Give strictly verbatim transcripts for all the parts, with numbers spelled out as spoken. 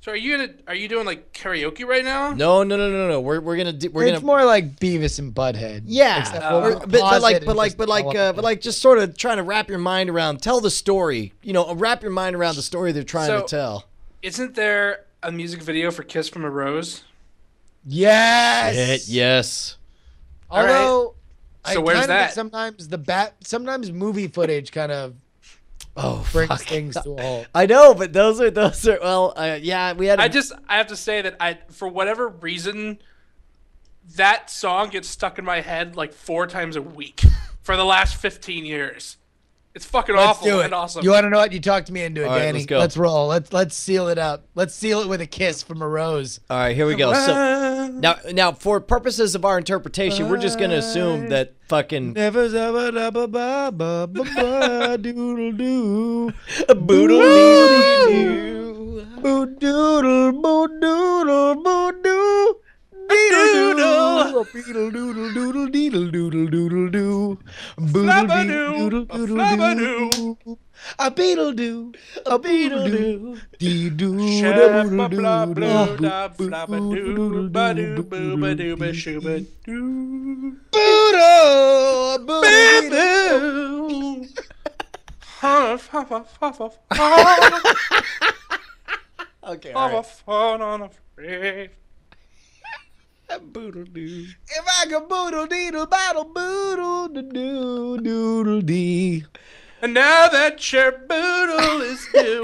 So are you gonna are you doing like karaoke right now? No, no, no, no, no. We're we're gonna do, we're it's gonna more like Beavis and Butthead. yeah, Except Uh, we'll or- but, but pause like it but and like just but like tell uh, them. but like just sort of trying to wrap your mind around, tell the story. You know, wrap your mind around the story they're trying So- to tell. Isn't there a music video for "Kiss from a Rose"? Yes. Shit, yes. All right. Although, I So where's kinda think that? Sometimes the bat, sometimes movie footage kind of Oh, brings fuck. things to a halt. I know, but those are those are well, uh, yeah, we had. A, I just I have to say that I for whatever reason that song gets stuck in my head like four times a week for the last fifteen years. It's fucking Let's awful do it. and awesome. You want to know what? You talked me into it, All right, Danny. let's go. Let's roll. Let's let's seal it up. Let's seal it with a kiss from a rose. all right, here we go. So now, now for purposes of our interpretation, we're just gonna assume that fucking Never zabba dabba ba ba ba ba doodle doo. boodle doo. Boo doodle boo doodle boo doo. Deedle doodle, beedle doodle doodle deedle doodle doodle doo. Boodle Flabadoo, doodle a doodle flabadoo. doo. A beetle doo, a beetle doo. Dee doo Shabba doodle blah doo. blue da flabba doo ba doo boo ba doo ba shooba doo. Boodle, boodle, Boo. Huff, huff, huff, huff, huff, huff. Okay, Have all a right. fun on a free. Boodle doo. If I could boodle deedle battle boodle doo doodle dee. And now that your boodle is due.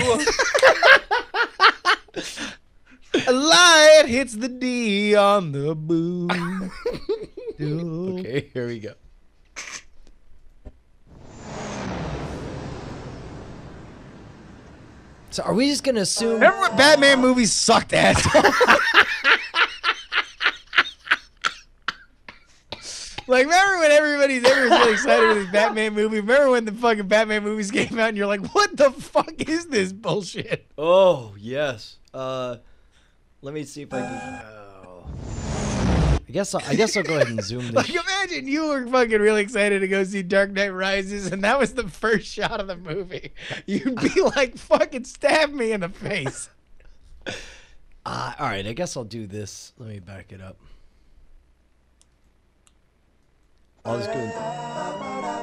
A light hits the D on the boo. Doo. Okay, here we go. So are we just gonna assume? Remember when Batman movies sucked ass? Like, remember when everybody's everyone's really excited with this Batman movie? Remember when the fucking Batman movies came out and you're like, what the fuck is this bullshit? Oh yes. Uh, let me see if I can. Oh. I guess I'll, I guess I'll go ahead and zoom this. Like, imagine you were fucking really excited to go see Dark Knight Rises, and that was the first shot of the movie. You'd be like, fucking stab me in the face. Uh, all right, I guess I'll do this. Let me back it up. I'll just go.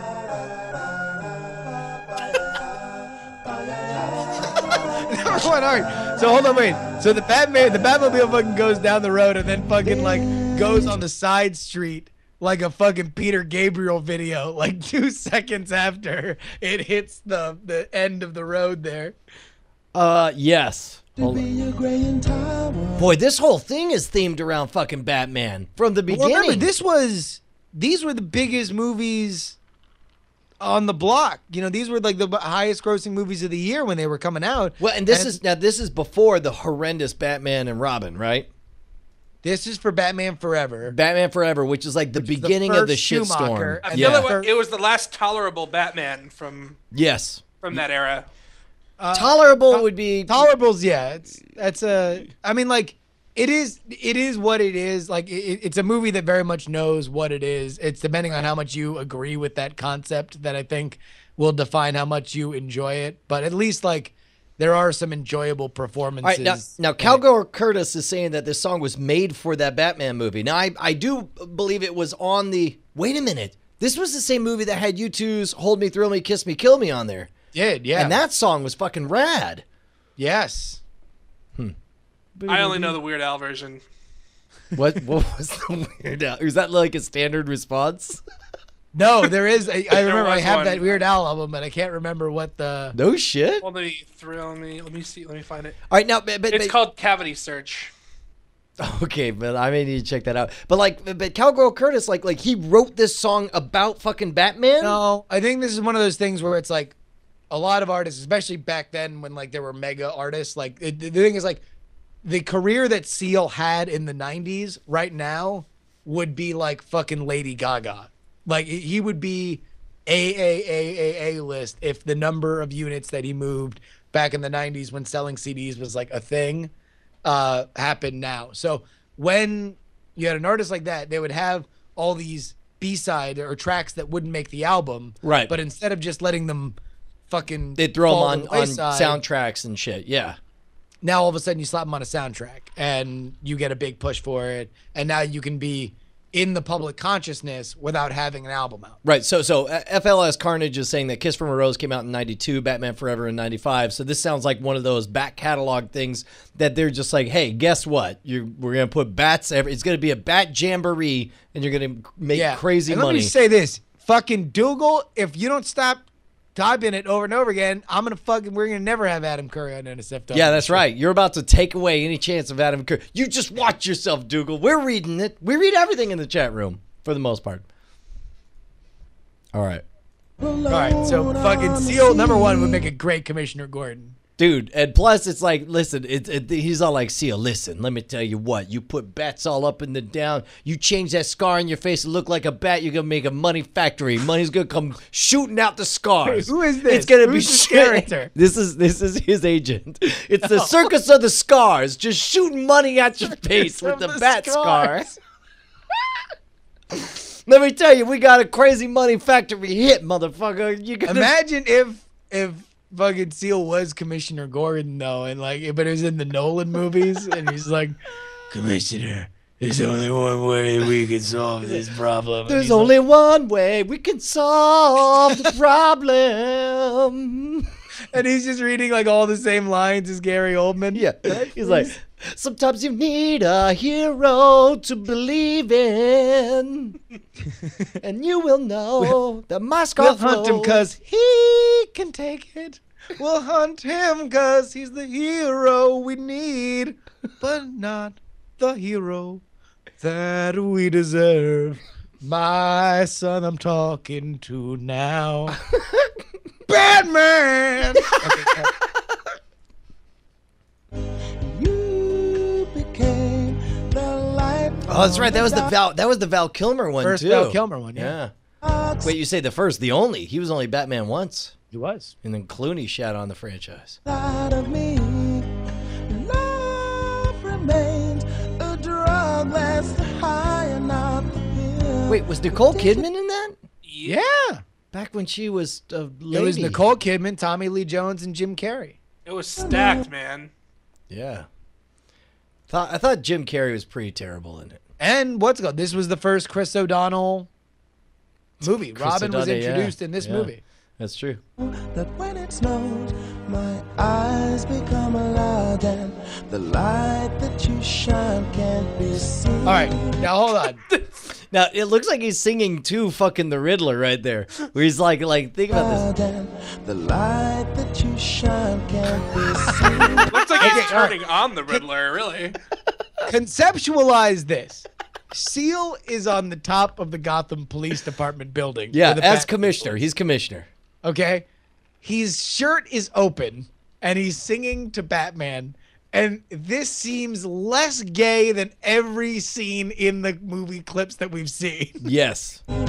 Number one, all right. So hold on, wait. So the Batman, the Batmobile fucking goes down the road and then fucking like goes on the side street like a fucking Peter Gabriel video, like two seconds after it hits the the end of the road there. Uh, yes. Hold on. Boy, this whole thing is themed around fucking Batman from the Well, beginning. remember, this was these were the biggest movies on the block. You know, these were like the highest grossing movies of the year when they were coming out. well, and this And is now this is before the horrendous Batman and Robin, right? this is for Batman Forever. Batman Forever, which is like the is the beginning of the first shitstorm. Schumacher, I and feel Yeah. like it was the last tolerable Batman from Yes. from that era. Uh, Tolerable would be Tolerables, yeah. It's that's a. I mean, like it is. It is what it is. Like it, it's a movie that very much knows what it is. It's depending on how much you agree with that concept that I think will define how much you enjoy it. But at least like there are some enjoyable All performances. right, now, now Cowgirl Curtis is saying that this song was made for that Batman movie. Now, I, I do believe it was on the... Wait a minute. This was the same movie that had U two's Hold Me, Thrill Me, Kiss Me, Kill Me on there. did yeah. And that song was fucking rad. yes. I only know the Weird Al version. What what was the Weird Al? Was that like a standard response? No, there is. A, I remember I was have one. that Weird Al album, but I can't remember what the. No shit. Hold me, thrill me. Let me see. Let me find it. All right, now... But, but, It's but- called Cavity Search. Okay, but I may need to check that out. But like, but Cowgirl Curtis, like, like he wrote this song about fucking Batman? No, I think this is one of those things where it's like a lot of artists, especially back then when like there were mega artists. Like it, the thing is like the career that Seal had in the nineties right now would be like fucking Lady Gaga. Like he would be a a a a a list if the number of units that he moved back in the nineties when selling C Ds was like a thing uh happened now. So when you had an artist like that, they would have all these B-side or tracks that wouldn't make the album. Right. But instead of just letting them fucking They throw them fall on, to the on wayside, soundtracks and shit, yeah. now all of a sudden you slap him on a soundtrack and you get a big push for it, and now you can be in the public consciousness without having an album out. Right. So so uh, F L S Carnage is saying that Kiss from a Rose came out in ninety-two, Batman Forever in ninety-five. So this sounds like one of those back catalog things that they're just like, hey, guess what? You we're gonna put bats. Every, it's gonna be a bat jamboree, and you're gonna make Yeah. crazy and money. Let me say this, fucking Dougal, if you don't stop typing it over and over again, I'm gonna fucking we're gonna never have Adam Curry on N S F W. Yeah, that's right. You're about to take away any chance of Adam Curry. You just watch yourself, Dougal. We're reading it. We read everything in the chat room for the most part. All right. All right, so fucking Seal number one would make a great Commissioner Gordon. Dude, and plus it's like, listen, it, it, he's all like, Seal, listen, let me tell you what. You put bats all up and the down. You change that scar on your face to look like a bat, you're going to make a money factory. Money's going to come shooting out the scars. Wait, who is this? It's going to be Who's this shit. character? This is this is his agent. It's the circus of the scars, just shooting money at your face with of the, the bat scars. scars. Let me tell you, we got a crazy money factory hit, motherfucker. You gonna... Imagine if if fucking Seal was Commissioner Gordon though, and like, but it was in the Nolan movies, and he's like, Commissioner, there's only one way we can solve this problem. And There's he's only like, one way we can solve the problem. and he's just reading like all the same lines as Gary Oldman. Yeah. He's like, sometimes you need a hero to believe in. And you will know that my scar We'll hunt him flows. because he can take it. We'll hunt him because he's the hero we need, but not the hero that we deserve. My son, I'm talking to now. Batman! Okay, You became the light. Oh, that's right. That was the Val. That was the Val Kilmer one First too. Val Kilmer one, yeah. Yeah. Wait, you say the first, the only? He was only Batman once, He was. and then Clooney shat on the franchise. Inside of me, love remains a drug that's high and not the pill. Wait, was Nicole Kidman in that? Yeah. Back when she was a lady. It was Nicole Kidman, Tommy Lee Jones, and Jim Carrey. It was stacked, man. Yeah. Thought I thought Jim Carrey was pretty terrible in it. And what's it called? This was the first Chris O'Donnell movie. Chris Robin was O'Donnell, yeah. introduced in this Yeah. movie. That's true. That when it snows, my eyes become a light, and the light that you shine can't be seen. All right, now hold on. Now it looks like he's singing to fucking the Riddler right there, where he's like, like think about this. And the light that you shine can't be seen. Looks like he's Okay, all right. turning on the Riddler, really. Conceptualize this. Seal is on the top of the Gotham Police Department building. Yeah, where the as Bat- commissioner, he's commissioner. Okay, his shirt is open and he's singing to Batman, and this seems less gay than every scene in the movie clips that we've seen. Yes. Baby,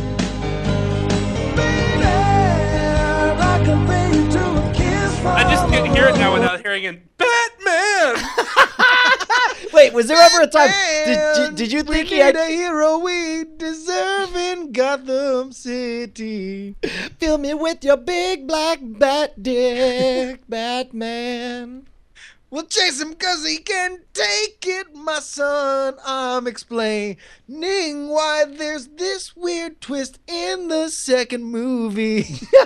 I can bring you to a kiss from I just can't hear it now without hearing it. Batman! Wait, was there ever a time? Did, Man, did, did you we think he need had? a hero we deserve in Gotham City? Fill me with your big black bat dick, Batman. We'll chase him cause he can take it, my son. I'm explaining why there's this weird twist in the second movie.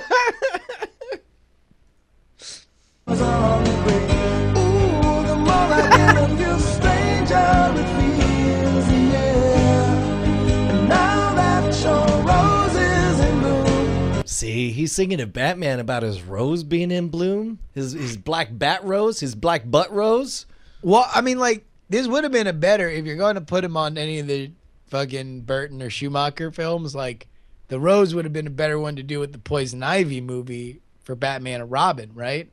was on the grave. Ooh, the more I get of you, stranger it feels, yeah. And now that your rose is in bloom. See, he's singing to Batman about his rose being in bloom, his his black bat rose, his black butt rose. Well, I mean, like, this would have been a better, if you're going to put him on any of the fucking Burton or Schumacher films, like, the Rose would have been a better one to do with the Poison Ivy movie for Batman and Robin, right?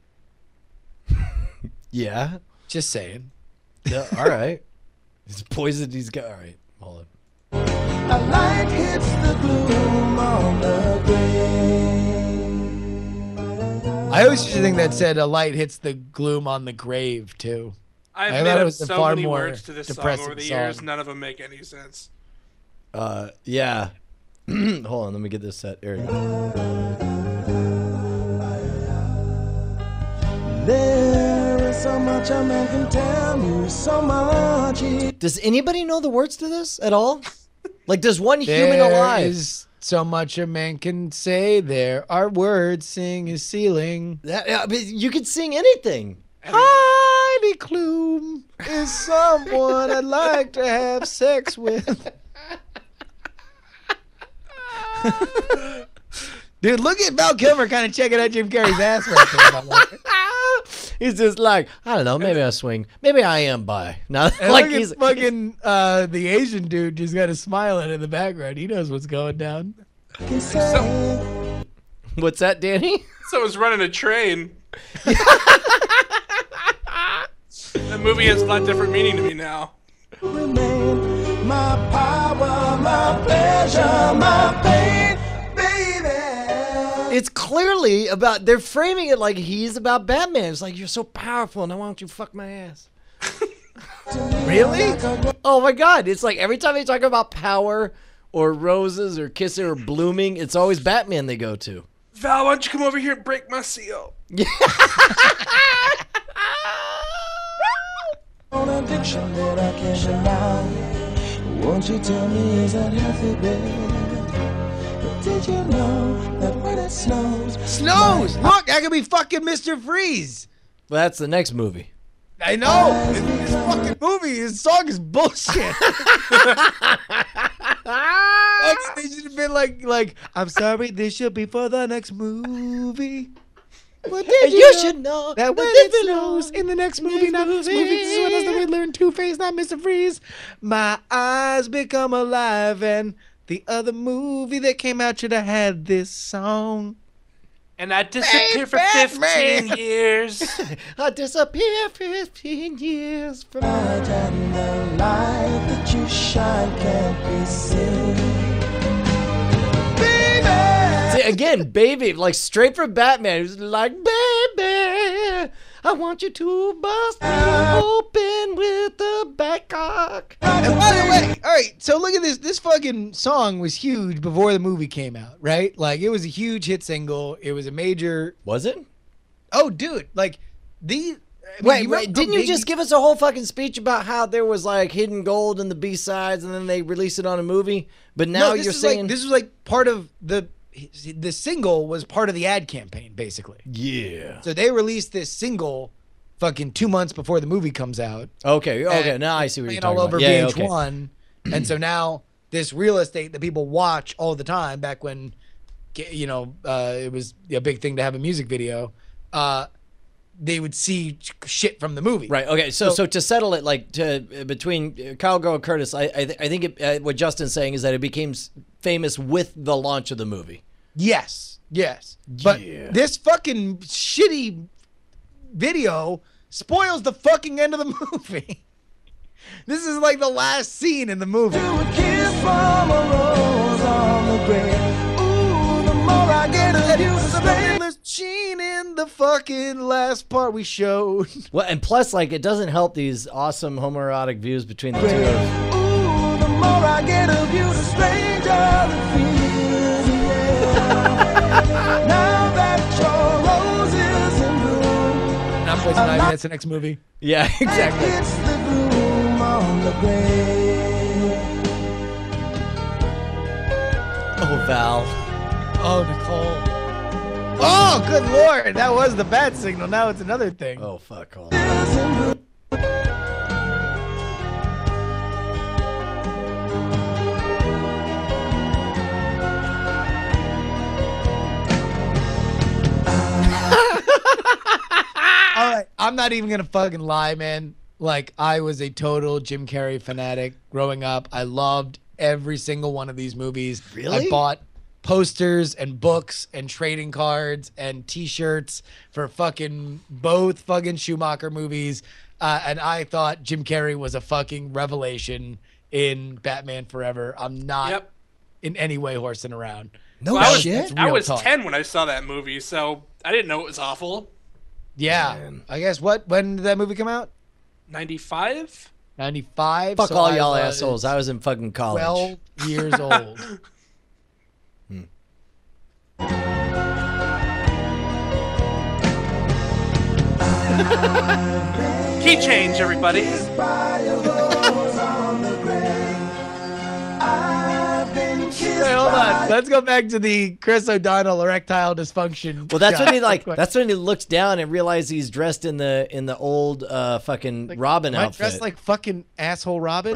Yeah. Just saying. Yeah, all right. He's poisoned. He's got. All right. Hold on. A light hits the gloom on the grave. I always used to think that said a light hits the gloom on the grave, too. I've I made thought it up was a so far many more words to this song depressing over the years, song. none of them make any sense. Uh, yeah. Hold on. Let me get this set. There we go. There is so much a man can tell me, so much he Does anybody know the words to this at all? Like, does one human There alive? is so much a man can say. There are words sing his ceiling. That, I mean, you could sing anything. Heidi Klum is someone I'd like to have sex with. Dude, look at Val Kilmer kind of checking out Jim Carrey's ass right there. He's just like, I don't know, maybe I swing. Maybe I am bi. Now, And like look he's at fucking uh, the Asian dude just got a smile in the background. He knows what's going down. can say. What's that, Danny? Someone's running a train. That movie has a lot different meaning to me now. Remain my power, my pleasure, my pain, baby. It's clearly about, they're framing it like he's about Batman. It's like, you're so powerful, and I want you to fuck my ass. Really? Oh my God. It's like every time they talk about power or roses or kissing or blooming, it's always Batman they go to. Val, why don't you come over here and break my seal? On addiction that I can't deny. Won't you tell me is that healthy, baby? But did you know that when it snows, Snows! Look, I could be fucking Mister Freeze. Well, that's the next movie. I know. This, this fucking movie, his song is bullshit. Like, they should have been like, like, I'm sorry, this should be for the next movie. What did And you should know that when it snows in the next movie, not this movie, this is when as the Riddler and Two-Face, not Mister Freeze. My eyes become alive, and the other movie that came out should have had this song. And I disappeared for Batman. fifteen years. I disappear fifteen years from light and the light that you shine can't be seen. Baby! See, again, baby, like straight from Batman. He was like, baby, I want you to bust me open with the back cock. And by the way, all right, so look at this. This fucking song was huge before the movie came out, right? Like, it was a huge hit single. It was a major. Was it? Oh, dude, like the. I mean, Wait, you wait, remember how didn't you big just give us a whole fucking speech about how there was like hidden gold in the B-sides and then they released it on a movie? But now no, this you're is saying like, this was like part of the. The single was part of the ad campaign, basically. yeah. So they released this single, fucking two months before the movie comes out. Okay, okay, and now I see what you're playing talking all over about. Yeah, V H okay. one, and so now this real estate that people watch all the time. Back when, you know, uh, it was a big thing to have a music video. Uh, they would see shit from the movie. Right. Okay. So, So- so to settle it, like to uh, between uh, Kyle Girl and Curtis, I I, th- I think it, uh, what Justin's saying is that it became s- famous with the launch of the movie. Yes. Yes. But Yeah. this fucking shitty video spoils the fucking end of the movie. This is like the last scene in the movie. You a kiss from a rose on the grave. Ooh, the more I get of you, the better. There's Sheen in the fucking last part we showed. Well, and plus, like, it doesn't help these awesome homoerotic views between the two of them. Ooh, the more I get of you, the stranger it feels. Yeah. Now that your rose is in bloom, Not Poison Ivy, that's the next movie. Yeah, exactly. it's the gloom on the grave. Oh, Val. Oh, Nicole. Oh, good lord. That was the bat signal. Now it's another thing. Oh, fuck. Hold on. Is in bloom. All right. I'm not even going to fucking lie, man. Like, I was a total Jim Carrey fanatic growing up. I loved every single one of these movies. Really? I bought posters and books and trading cards and t-shirts for fucking both fucking Schumacher movies. Uh, and I thought Jim Carrey was a fucking revelation in Batman Forever. I'm not Yep. in any way horsing around. No Well, I was, shit. I real was talk. ten when I saw that movie, so I didn't know it was awful. Yeah. Man. I guess what? When did that movie come out? ninety-five? ninety-five. Fuck so all I y'all was assholes. I was in fucking college. twelve years old. Key change, everybody. by a rose on the grave. I've been kissed Wait, hold by on. Let's go back to the Chris O'Donnell erectile dysfunction. Well, that's shot. when he like. That's when he looks down and realizes he's dressed in the in the old uh fucking Like, Robin am I outfit. dressed like fucking asshole Robin.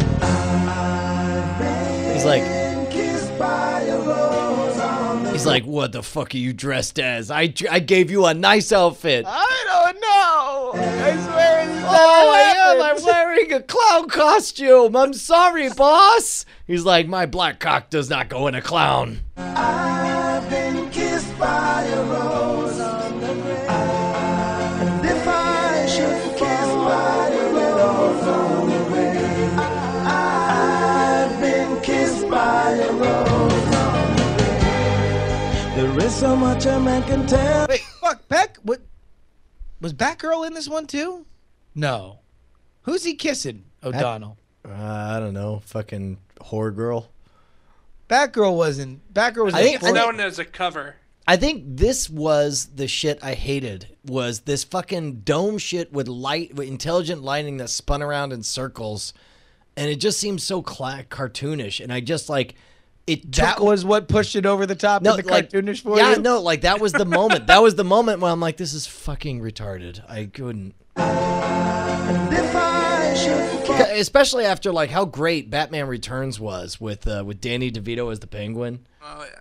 he's like, been kissed by a rose on the he's like, what the fuck are you dressed as? I I gave you a nice outfit. I don't know. I swear. It's Oh, I am. I'm wearing a clown costume. I'm sorry, boss. He's like, my black cock does not go in a clown. I've been kissed by a rose on the grave. And if I should fall by a rose on the grave, I've been kissed by a rose on the grave. There is so much a man can tell. Wait, fuck, Beck? What? Was Batgirl in this one too? No. Who's he kissing? O'Donnell. Uh, I don't know. Fucking whore girl. Batgirl wasn't. Batgirl was. I in think- It's fourth- known as a cover. I think this was the shit I hated. Was this fucking dome shit with light, with intelligent lighting that spun around in circles, and it just seemed so cla- cartoonish. And I just like it. that took- was what pushed it over the top no, in the like, cartoonish for yeah, you. no, like that was the moment. That was the moment when I'm like, this is fucking retarded. I couldn't. And if I should fall. Especially after like how great Batman Returns was with uh, with Danny DeVito as the Penguin. Oh yeah.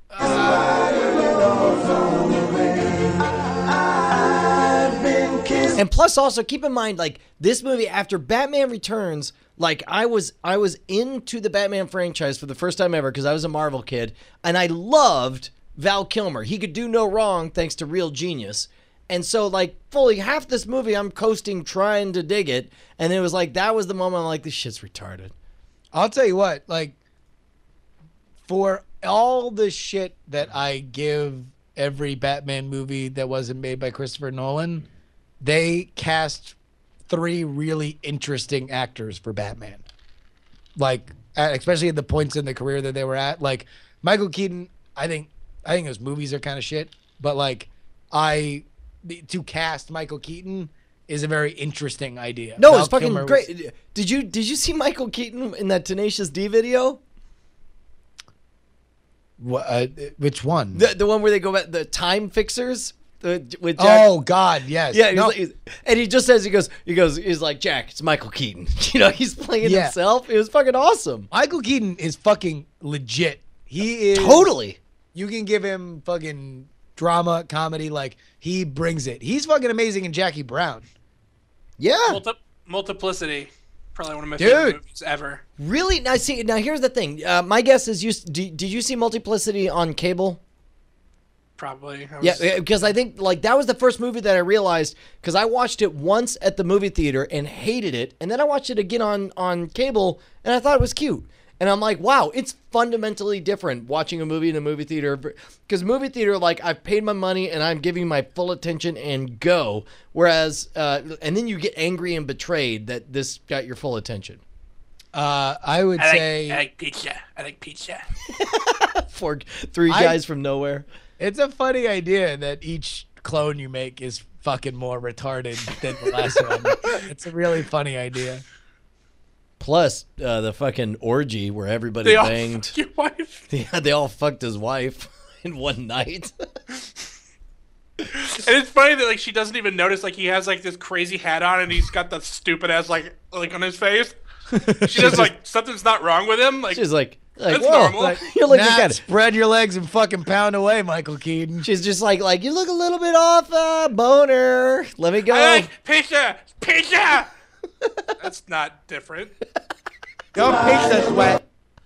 I've been kissed. And plus, also keep in mind, like this movie after Batman Returns, like I was, I was into the Batman franchise for the first time ever because I was a Marvel kid, and I loved Val Kilmer. He could do no wrong thanks to Real Genius. And so, like, fully half this movie, I'm coasting, trying to dig it, and it was like that was the moment I'm like, this shit's retarded. I'll tell you what, like, for all the shit that I give every Batman movie that wasn't made by Christopher Nolan, they cast three really interesting actors for Batman. Like, at, especially at the points in the career that they were at. Like, Michael Keaton, I think, I think those movies are kind of shit, but like, I to cast Michael Keaton is a very interesting idea. No, Val it's fucking Kilmer was- great. Did you did you see Michael Keaton in that Tenacious D video? Wha- uh, which one? The the one where they go back the Time Fixers the, with Jack. Oh God, yes. Yeah, he's No, like, he's- and he just says he goes he goes he's like Jack, it's Michael Keaton. You know, he's playing Yeah. himself. It was fucking awesome. Michael Keaton is fucking legit. He is Totally. You can give him fucking drama, comedy, like he brings it. He's fucking amazing in Jackie Brown. Yeah. Multi- Multiplicity. Probably one of my Dude. favorite movies ever. Really? Now see. Now here's the thing. Uh, my guess is you. Did, did you see Multiplicity on cable? Probably. I Yeah, was- because I think like that was the first movie that I realized because I watched it once at the movie theater and hated it, and then I watched it again on on cable and I thought it was cute. And I'm like, wow, it's fundamentally different watching a movie in a movie theater because movie theater, like I've paid my money and I'm giving my full attention and go. Whereas, uh, and then you get angry and betrayed that this got your full attention. Uh, I would I like, say I like pizza. I like pizza. For three I- guys from nowhere. it's a funny idea that each clone you make is fucking more retarded than the last one. It's a really funny idea. Plus uh, the fucking orgy where everybody They all banged. fuck your wife. Yeah, they all fucked his wife in one night. And it's funny that like she doesn't even notice like he has like this crazy hat on and he's got the stupid ass like like on his face. She does like something's not wrong with him. Like She's like, like That's whoa, normal. like, you're looking Nah, kind of. spread your legs and fucking pound away, Michael Keaton. She's just like, like you look a little bit off, uh, boner. Let me go. I like pizza. Pizza. That's not different. Don't pinch that sweat.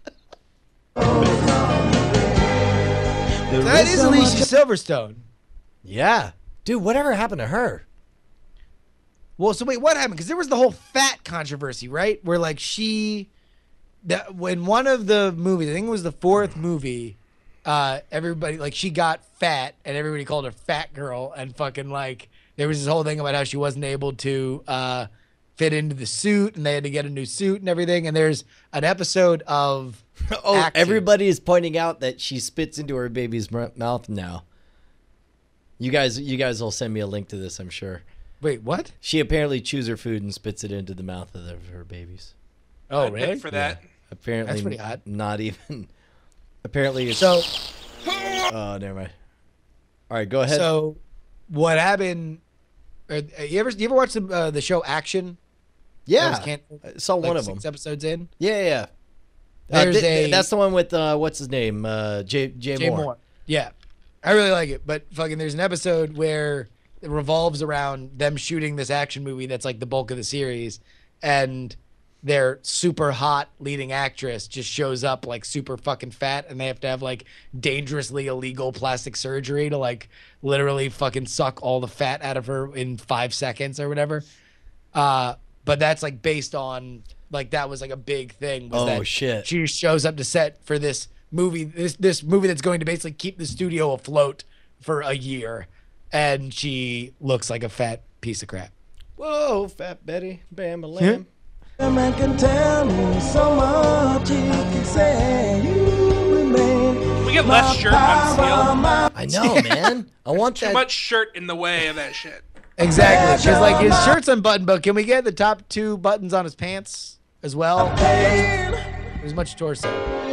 That is Alicia Silverstone. Yeah, dude, whatever happened to her? Well, so wait, what happened? Because there was the whole fat controversy, right? Where like she, that when one of the movies, I think it was the fourth movie, uh, everybody like she got fat and everybody called her fat girl and fucking like there was this whole thing about how she wasn't able to uh, fit into the suit and they had to get a new suit and everything. And there's an episode of Oh, acting. everybody is pointing out that she spits into her baby's m- mouth now. You guys, you guys will send me a link to this, I'm sure. Wait, what? She apparently chews her food and spits it into the mouth of the, her babies. Oh, I'd really? pick for that. Apparently, That's pretty hot. Not even. Apparently, it's. So, Oh, never mind. All right, go ahead. so what happened? Uh, you ever you ever watch the uh, the show Action? That yeah, was canceled, I saw like one of six them. episodes in. Yeah, yeah. yeah. Uh, There's th- a- that's the one with uh, what's his name? Uh, Jay Jay, Jay Moore. Moore. Yeah, I really like it. But fucking, there's an episode where it revolves around them shooting this action movie that's like the bulk of the series, and their super hot leading actress just shows up like super fucking fat, and they have to have like dangerously illegal plastic surgery to like literally fucking suck all the fat out of her in five seconds or whatever. Uh, but that's like based on like that was like a big thing. Was Oh, that shit. She shows up to set for this movie, this this movie that's going to basically keep the studio afloat for a year, and she looks like a fat piece of crap. Whoa, Fat Betty, Bam, a lamb. A man can tell me so much, he can say you remain. Can we get less shirt on Seal? I know, man. I want Too that. much shirt in the way of that shit. Exactly, because like his shirt's unbuttoned, but can we get the top two buttons on his pants as well? There's much torso.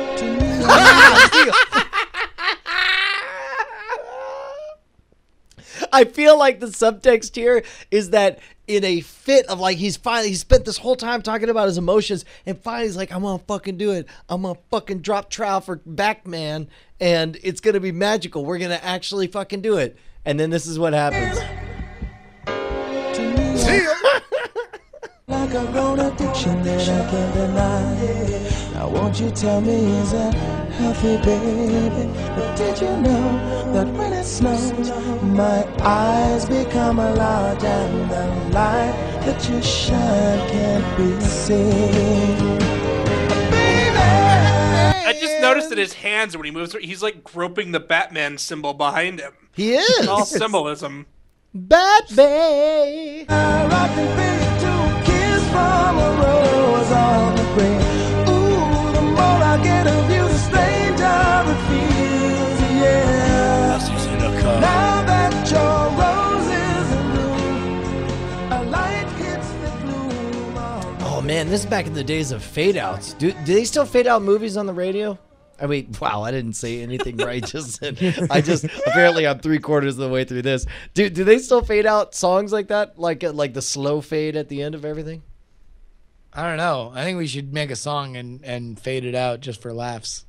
I feel like the subtext here is that in a fit of like he's finally he spent this whole time talking about his emotions, and finally he's like, I'm gonna fucking do it. I'm gonna fucking drop trowel for Batman, and it's gonna be magical. We're gonna actually fucking do it. And then this is what happens. Like a grown addiction that I can't deny. Now won't you tell me, is that healthy, baby? But did you know that when it snows, my eyes become large and the light that you shine can't be seen? I just noticed that his hands, when he moves, he's like groping the Batman symbol behind him. He is All symbolism. Batman. I can feel to kiss from a rose on the grave. Ooh, the more I get of you, the stranger it feels, yeah. Now that your rose is in bloom, a light hits the gloom of Oh man, this is back in the days of fade outs. Do do they still fade out movies on the radio? I mean, wow, I didn't say anything right just then. I just apparently I'm three quarters of the way through this. Do do they still fade out songs like that, like uh, like the slow fade at the end of everything? I don't know. I think we should make a song and, and fade it out just for laughs.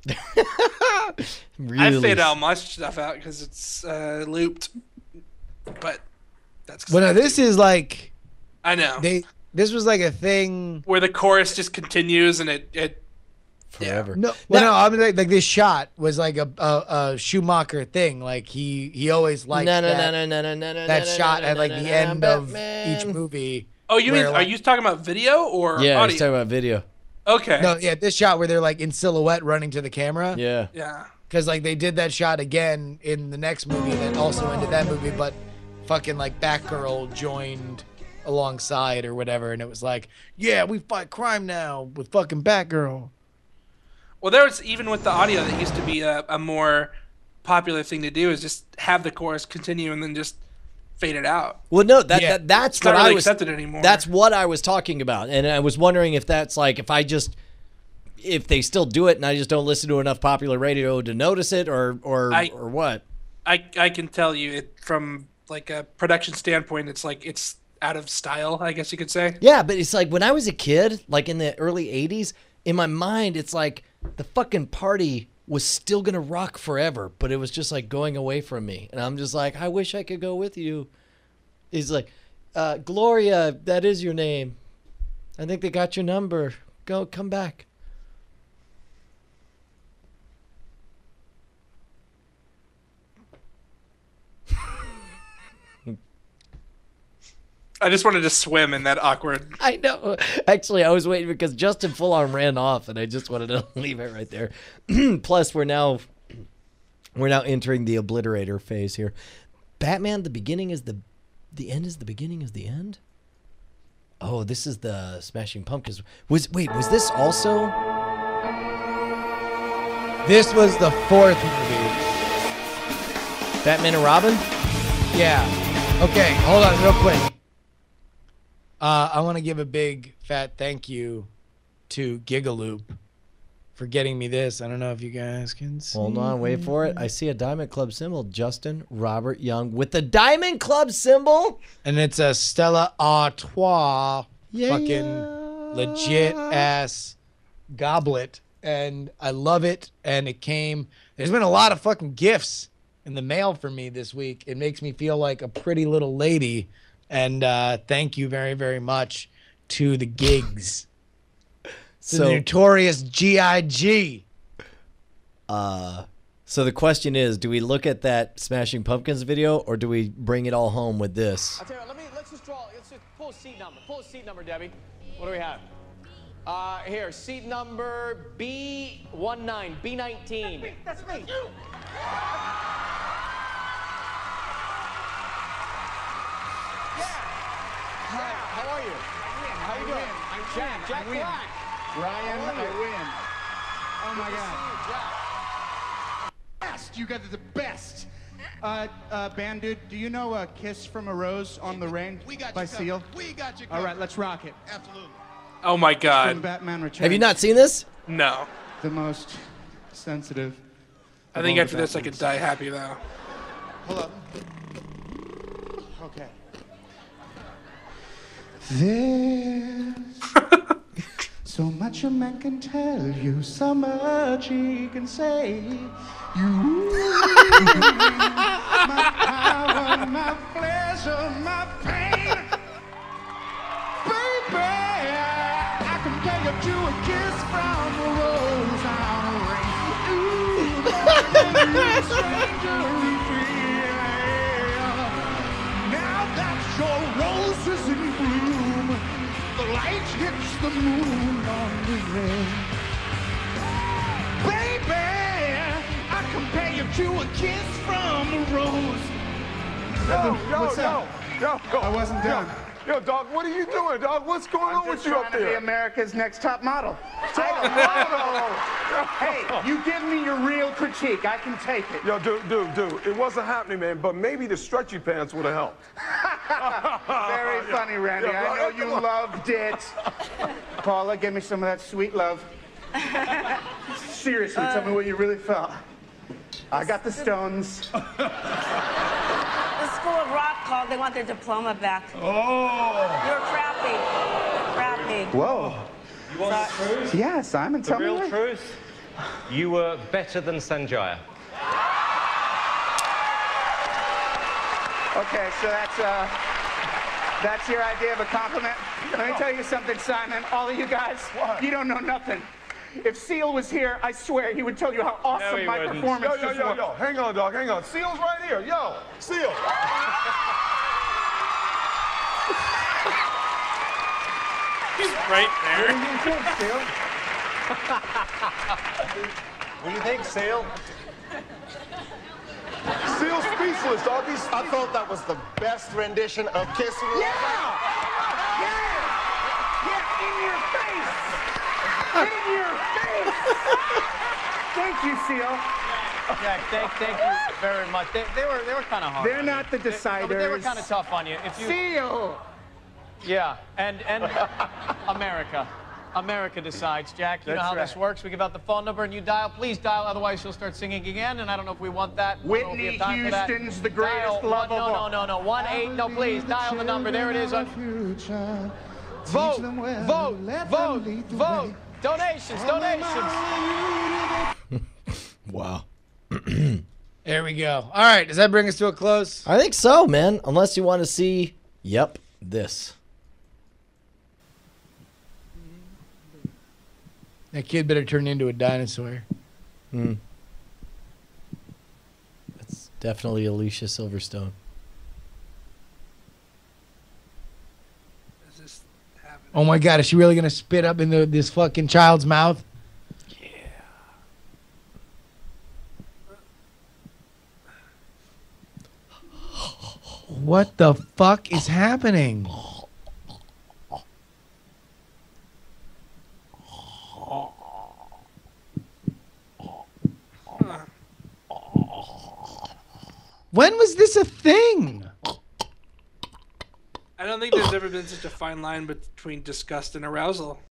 Really? I fade all my stuff out because it's uh, looped. But that's 'cause Well, I no, have this to. is like I know. they. This was like a thing. Where the chorus just continues and it, it Forever. No, well, Now- no. I mean, like, like this shot was like a, a a Schumacher thing. Like he he always liked No, no, that, no, no, no, no, no, that no, shot no, at no, like no, the no, end of Batman. each movie. Oh, you mean where, are like- you talking about video or Yeah, audio? he's talking about video. Okay. No, yeah, this shot where they're like in silhouette running to the camera. Yeah. Yeah. Because like they did that shot again in the next movie that also ended that movie, but fucking like Batgirl joined alongside or whatever, and it was like, yeah, we fight crime now with fucking Batgirl. Well, there was even with the audio that used to be a, a more popular thing to do is just have the chorus continue and then just fade it out. Well, no, that, Yeah. that that's It's not what really I was. accepted anymore. That's what I was talking about, and I was wondering if that's like if I just if they still do it and I just don't listen to enough popular radio to notice it, or or I- or what. I I can tell you it from like a production standpoint. It's like it's out of style, I guess you could say. Yeah, but it's like when I was a kid, like in the early eighties, in my mind, it's like the fucking party was still going to rock forever, but it was just like going away from me. And I'm just like, I wish I could go with you. He's like, uh, Gloria, that is your name. I think they got your number. Go, come back. I just wanted to swim in that awkward. I know. Actually, I was waiting because Justin full on ran off, and I just wanted to leave it right there. Plus, we're now we're now entering the obliterator phase here. Batman, the beginning is the the end is the beginning is the end. Oh, this is the Smashing Pumpkins. Was wait, was this also? This was the fourth movie. Batman and Robin? Yeah. Okay, hold on real quick. Uh, I want to give a big fat thank you to Gigaloop for getting me this. I don't know if you guys can see. Hold on, wait for it. I see a Diamond Club symbol. Justin Robert Young with the Diamond Club symbol. And it's a Stella Artois Yeah. fucking legit ass goblet. And I love it. And it came. There's been a lot of fucking gifts in the mail for me this week. It makes me feel like a pretty little lady. And uh, thank you very, very much to the gigs. The So, notorious G I G. uh, so the question is, do we look at that Smashing Pumpkins video or do we bring it all home with this? I'll tell you what, let me, let's just draw, let's just pull a seat number. Pull a seat number, Debbie. What do we have? Uh, here, seat number B nineteen, B nineteen. That's me. Hi, how are you? How you doing? Jack, Jack Black. Ryan, How are I you? win. Oh my Good to God. see you, Jack. Best. You guys are the best. Uh, uh, band dude, do you know uh, "Kiss from a Rose on the Rain" We got by you covered. Seal? We got you All covered. right, let's rock it. Absolutely. Oh my From god. Batman Returns. Have you not seen this? No. The most sensitive. I of think all after the this I could Batmans. die happy though. Hold up. Okay. There's so much a man can tell you, so much he can say. You, my power, my pleasure, my pain. Baby, I compare you to a kiss from a rose on a rain. Ooh, a stranger in fear. Now that your rose is in bloom, the light hits the moon on the ring. Baby, I compare you to a kiss from a rose. Yo, yo, What's yo, up? yo, yo. I wasn't done. Yo, dog, what are you doing, dog? What's going on I'm with just you trying up to be there? America's next top model. Top model. Hey, you give me your real critique. I can take it. Yo, dude, dude, dude, it wasn't happening, man, but maybe the stretchy pants would have helped. Very funny, Randy. Yeah, I know right, you come on. loved it. Paula, give me some of that sweet love. Seriously, tell me what you really felt. I got the Stones. The School of Rock called. They want their diploma back. Oh. You're crappy. Crappy. Whoa. You want the truth? Yeah, Simon, The tell me. real what- truth? You were better than Sanjaya. Okay, so that's uh, that's your idea of a compliment. Let me tell you something, Simon. All of you guys, What? you don't know nothing. If Seal was here, I swear he would tell you how awesome he my wouldn't. performance Yo, yo, just yo, was. yo, hang on, dog, hang on. Seal's right here. Yo, Seal. He's right there. What do you think, Seal? Seal's speechless, dog. He's I thought that was the best rendition of Kiss from a Rose. Yeah! Yeah! Yeah, in your face! In your face! Thank you, Seal. Jack, thank, thank you very much. They, they were, they were kind of hard. They're not the They, no, deciders. but they were kind of tough on you. If you, Seal! yeah, and and America, America decides. Jack, you know That's how this right. works. We give out the phone number and you dial. Please dial, otherwise she'll start singing again. And I don't know if we want that. I don't know if we Whitney have time for that. Houston's the greatest Dial love one, of no, all. no, no, no, one eight. No, please dial the number. There it is. On, Future. vote, Teach them well, vote, let them vote, lead the vote. way. Donations, donations. Wow. There we go. All right, does that bring us to a close? I think so, man. Unless you want to see, yep, this. That kid better turn into a dinosaur. Hmm. That's definitely Alicia Silverstone. Is this happening? Oh my God, is she really gonna spit up into this fucking child's mouth? What the fuck is happening? When was this a thing? I don't think there's ever been such a fine line between disgust and arousal.